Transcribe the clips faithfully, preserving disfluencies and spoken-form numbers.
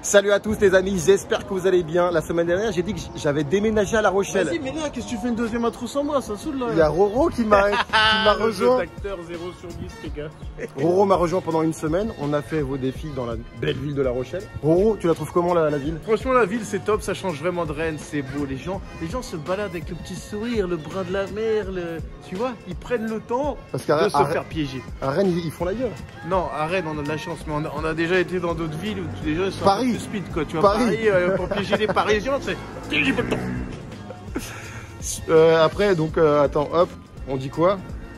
Salut à tous les amis, j'espère que vous allez bien. La semaine dernière, j'ai dit que j'avais déménagé à La Rochelle. Vas-y, mais là, qu'est-ce que tu fais une deuxième intro sans moi? Ça saoule là. Il y a Roro qui m'a rejoint. Acteur zéro sur dix, les gars. Roro m'a rejoint pendant une semaine. On a fait vos défis dans la belle ville de La Rochelle. Roro, tu la trouves comment la, la ville? Franchement, la ville c'est top, ça change vraiment de Rennes, c'est beau. Les gens, les gens se baladent avec le petit sourire, le brin de la mer, le... tu vois, ils prennent le temps Parce de se à, faire piéger. À Rennes, ils, ils font la gueule. Non, à Rennes, on a de la chance, mais on a, on a déjà été dans d'autres villes où les gens sont Paris. un peu plus speed, quoi. Tu vois, Paris. Paris euh, pour piéger les Parisiens, c'est euh, après, donc, euh, attends, hop, on dit quoi?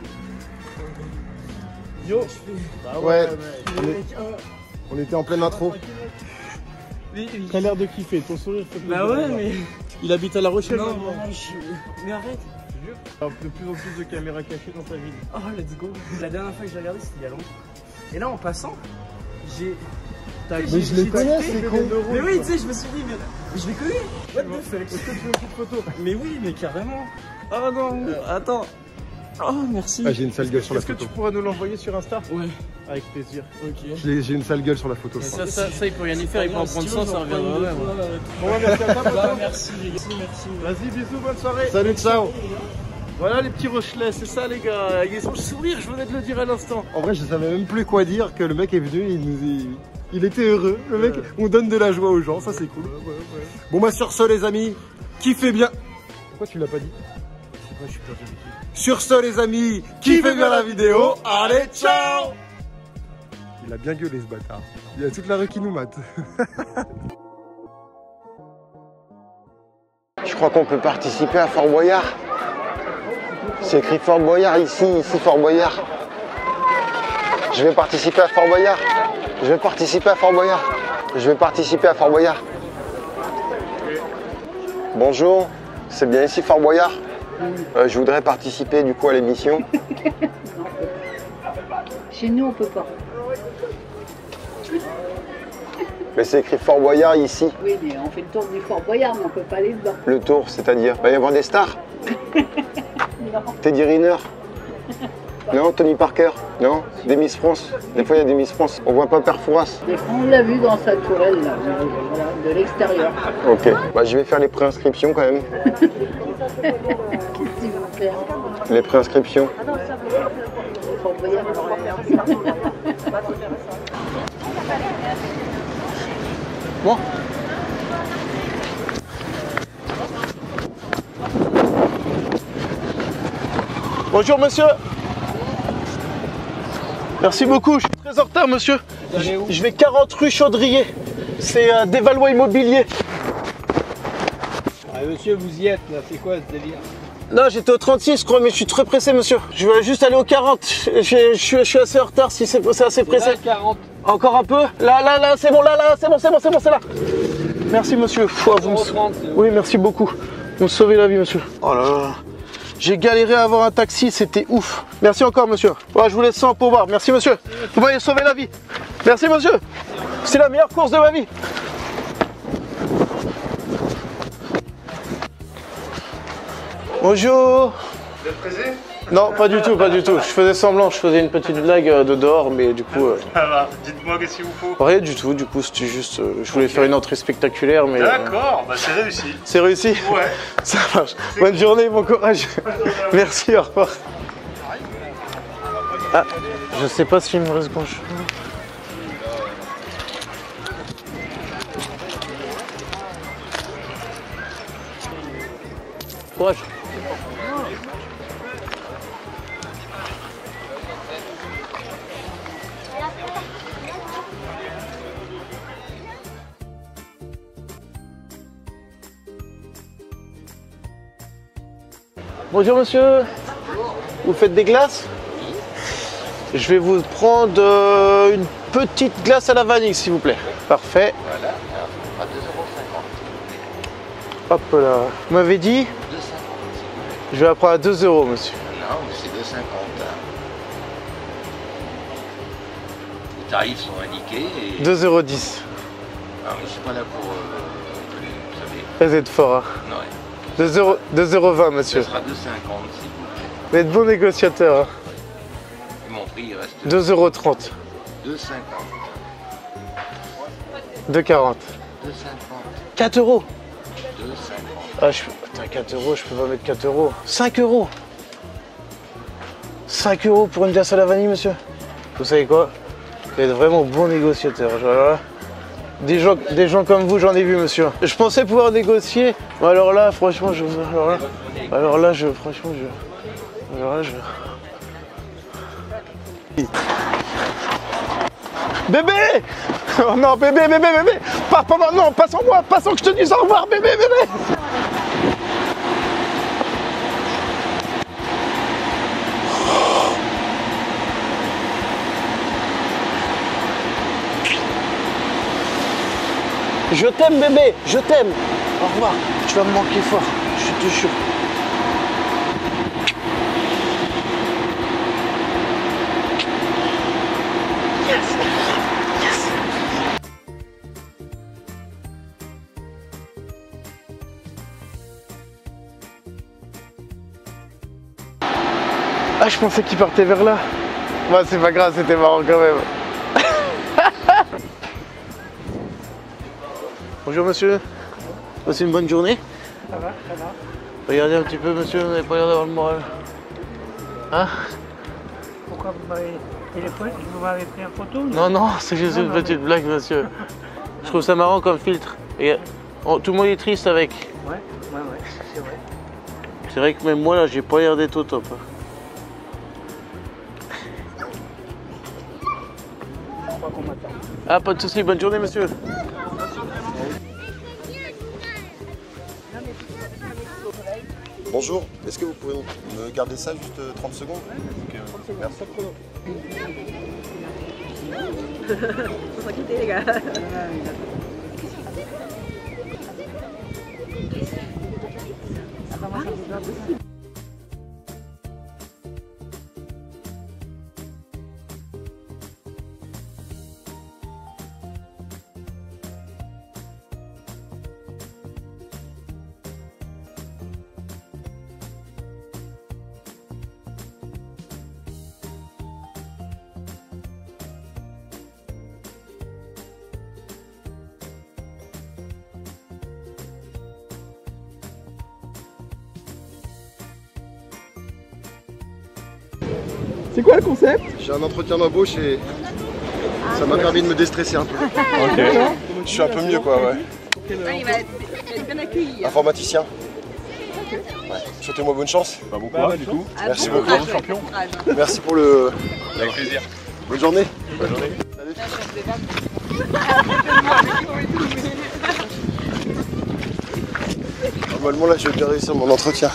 Yo. Bah ouais, ouais. ouais. On, est... on était en pleine intro. T'as l'air de kiffer, ton sourire fait plaisir. Bah ouais, mais. Il habite à La Rochelle. Non, maintenant. non, je... Mais arrête. Alors, de plus en plus de caméras cachées dans ta ville. Oh, let's go. La dernière fois que j'ai regardé, c'était il y a longtemps. Et là, en passant, j'ai. Mais je les connais, c'est con. Mais oui, tu sais, je me suis dit, mais je les connais. What the fuck? Est-ce que tu veux une petite photo? Mais oui, mais carrément. Oh non, attends. Oh, merci. Ah, j'ai une sale gueule sur la Est-ce que photo. tu pourras nous l'envoyer sur Insta? Ouais. Avec plaisir. Ok. J'ai une sale gueule sur la photo. Ça, ça, ça, il peut rien y faire, il peut en prendre ça, ça reviendra même. Bon, ouais, merci à toi, bah, merci, les gars. Merci. Vas-y, bisous, bonne soirée. Salut, ciao. Voilà les petits Rochelais, c'est ça les gars. Ils ont le sourire, je venais de le dire à l'instant. En vrai, je savais même plus quoi dire que le mec est venu, il nous il, il était heureux. Le mec, on donne de la joie aux gens, ça c'est cool. Ouais, ouais, ouais. Bon bah sur ce les amis, kiffez bien. Pourquoi tu l'as pas dit? Je sais pas, je suis perdu avec qui. Sur ce les amis, kiffez bien la vidéo. Allez, ciao. Il a bien gueulé ce bâtard. Il y a toute la rue qui nous mate. Je crois qu'on peut participer à Fort Boyard. C'est écrit Fort Boyard ici, ici Fort Boyard. Je vais participer à Fort Boyard. Je vais participer à Fort Boyard. Je vais participer à Fort Boyard. Bonjour, c'est bien ici Fort Boyard. euh, Je voudrais participer du coup à l'émission. Chez nous, on peut pas. Mais c'est écrit Fort Boyard ici. Oui, mais on fait le tour du Fort Boyard, mais on peut pas aller dedans. Le tour, c'est-à-dire, il va y avoir des stars. Teddy Riner. Non, Tony Parker. Non, des Miss France. Des fois, il y a des Miss France. On voit pas Père Fouras. Des fois, on l'a vu dans sa tourelle, là, voilà, de l'extérieur. Ok, bah, je vais faire les préinscriptions quand même. Qu'est-ce qu'il va faire? Les préinscriptions. Fort Boyard. Bon. Bonjour monsieur. Merci beaucoup, je suis très en retard monsieur. Je, je vais quarante rue Chaudrier. C'est euh, des Valois Immobilier. Ah, monsieur, vous y êtes là, c'est quoi ce délire? Non, j'étais au trente-six je crois, mais je suis très pressé monsieur. Je veux juste aller au quarante. Je, je, je, je suis assez en retard si c'est assez pressé. Là, quarante. Encore un peu. Là, là, là, c'est bon, là, là, c'est bon, c'est bon, c'est bon, c'est là. Merci monsieur. Faut, vous me... trente, Oui, merci beaucoup. Vous me sauvez la vie monsieur. Oh là là. J'ai galéré à avoir un taxi, c'était ouf. Merci encore monsieur. Ouais, je vous laisse ça en pourboire. Merci monsieur. Vous m'avez sauvé la vie. Merci monsieur. C'est la meilleure course de ma vie. Bonjour. Vous êtes pressé? Non, pas du tout, pas du tout. Je faisais semblant, je faisais une petite blague de dehors, mais du coup... Euh... Ça va, dites-moi qu'est-ce qu'il vous faut. Rien du tout, du coup c'était juste... Euh, je voulais faire une entrée spectaculaire, mais... D'accord, euh... bah c'est réussi. C'est réussi? Ouais. Ça marche. Bonne journée, bon courage. Merci, au revoir. Ah, je sais pas s'il me reste grand chose. Courage. Bonjour monsieur, vous faites des glaces? Je vais vous prendre euh, une petite glace à la vanille s'il vous plaît. Parfait. Voilà, à deux euros cinquante. Hop là. Vous m'avez dit? deux cinquante. Je vais la prendre à deux euros monsieur. Non, mais c'est deux cinquante. Les tarifs sont indiqués et... deux euros dix. Ah, mais je suis pas là pour... Euh, plus, vous savez. Vous êtes fort hein. Non, ouais. deux euros vingt monsieur. Ce sera deux cinquante s'il vous plaît. Vous êtes bon négociateur hein. Mon prix il reste deux euros trente. deux cinquante. deux quarante. deux cinquante. quatre euros. deux cinquante. Ah, je... Putain, quatre euros, je peux pas mettre quatre euros. cinq euros. cinq euros pour une glace à la vanille, monsieur. Vous savez quoi? Vous êtes vraiment bon négociateur. Alors là, des gens, des gens comme vous, j'en ai vu, monsieur. Je pensais pouvoir négocier, mais alors là, franchement, je... Alors là, alors là je... Franchement, je... Alors là, je... Bébé! Oh non, bébé, bébé, bébé! Pas, pas, non, pas sans moi, pas sans que je te dise au revoir, bébé, bébé! Je t'aime, bébé, je t'aime. Au revoir. Tu vas me manquer fort, je te jure. Yes. Yes. Ah, je pensais qu'il partait vers là. Bah, c'est pas grave, c'était marrant quand même. Bonjour monsieur, passez une bonne journée. Ça va, ça va. Regardez un petit peu monsieur, vous n'avez pas l'air d'avoir le moral. Hein? Pourquoi vous m'avez téléphoné? Vous m'avez pris en photo? Non, non, c'est juste non, une non, petite mais... blague monsieur. Je trouve ça marrant comme filtre. Et oh, tout le monde est triste avec. Ouais, ouais, ouais, c'est vrai. C'est vrai que même moi là, j'ai pas l'air d'être au top. Je crois qu'on m'attend. Ah, pas de soucis, bonne journée monsieur. Bonjour, est-ce que vous pouvez me garder ça juste trente secondes? Ok, merci. Faut s'inquiéter les gars. C'est quoi le concept? J'ai un entretien d'embauche et ça m'a permis de me déstresser un peu. Ok. Je suis un peu mieux quoi, ouais. Ah, il va être bien accueilli. Informaticien. Ouais. Souhaitez-moi bonne chance. Pas beaucoup, bah, du coup. Ah, Merci bon beaucoup. courage, Champion. courage. Merci pour le... Avec plaisir. Bonne journée. Bonne journée. Salut. Normalement là je vais bien réussir mon entretien.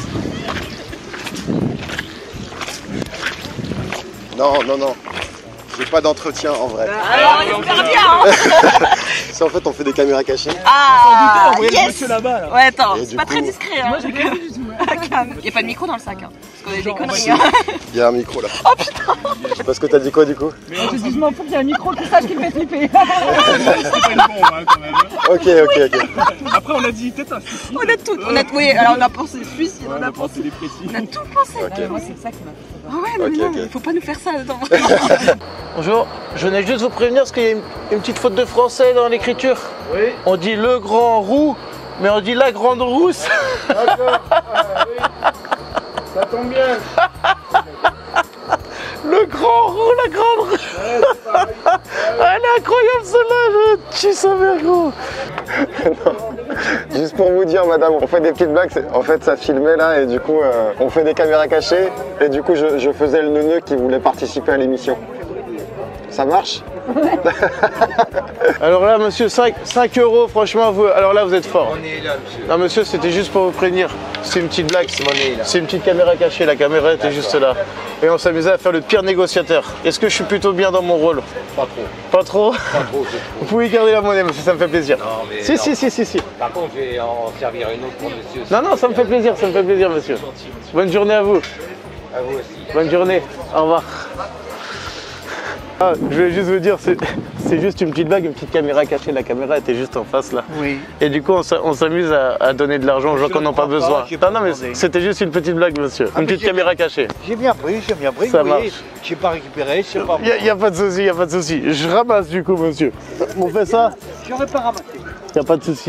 Non, non, non. J'ai pas d'entretien en vrai. Alors, il espère bien hein. C'est en fait on fait des caméras cachées. Ah, yes. là-bas, là. Ouais, attends, Et c'est du pas coup- très discret hein. Moi j'ai quand même du tout. Il y a pas de micro dans le sac hein. Parce qu'on a des conneries hein. Il y a un micro là. Oh putain. Parce que t'as dit quoi du coup? Je dis, je m'en fous qu'il y a un micro qui sache qu'il me fait flipper. C'est pas une bombe, hein, quand même. Ok, ok, ok. Après, on a dit peut-être un suicide. On a tout, on a, oui, alors on a pensé suicide, on a pensé, des précis. on a tout pensé. Ok. Moi, c'est ça qui m'a fait Ah ouais, non, Ok, mais non, ok. il faut pas nous faire ça dedans. Bonjour, je venais juste vous prévenir parce qu'il y a une, une petite faute de français dans l'écriture. Oui. On dit le grand roux, mais on dit la grande rousse. D'accord. Ah, oui. Ça tombe bien. Le grand roux, la grande rousse. Ouais, c'est pareil. Elle est incroyable celle-là, je tue sa mère gros. Juste pour vous dire, madame, on fait des petites blagues. c'est- En fait, ça filmait là et du coup, euh, on fait des caméras cachées. Et du coup, je, je faisais le neuneu qui voulait participer à l'émission. Ça marche? Alors là, monsieur, cinq euros, franchement, vous, alors là, vous êtes fort. On est là, monsieur. Non, monsieur, c'était juste pour vous prévenir. C'est une petite blague. On est là. C'est une petite caméra cachée, la caméra était juste là. Et on s'amusait à faire le pire négociateur. Est-ce que je suis plutôt bien dans mon rôle? Pas trop. Pas trop? Pas trop, je trouve. Vous pouvez garder la monnaie, monsieur, ça me fait plaisir. Non, mais. Si, non. si, si, si, si. Par contre, je vais en servir une autre pour monsieur. Non, non, ça me fait plaisir, ça me fait plaisir, monsieur. Bonne journée à vous. À vous aussi. Bonne journée. Au revoir. Ah, je voulais juste vous dire, c'est juste une petite blague, une petite caméra cachée. La caméra était juste en face là. Oui. Et du coup, on s'amuse à, à donner de l'argent aux gens qui n'en ont pas besoin. Non, non, mais c'était juste une petite blague, monsieur. Ah, une petite caméra bien, cachée. J'ai bien pris, j'ai bien pris. Ça vous marche. voyez, j'ai pas récupéré, c'est pas. Il n'y a, a pas de souci, il n'y a pas de souci. Je ramasse du coup, monsieur. On fait ça? J'aurais pas ramassé. Il n'y a pas de souci.